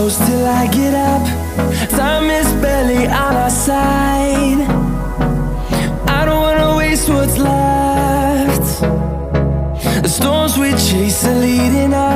close till I get up. Time is barely on our side. I don't wanna waste what's left. The storms we chase are leading us.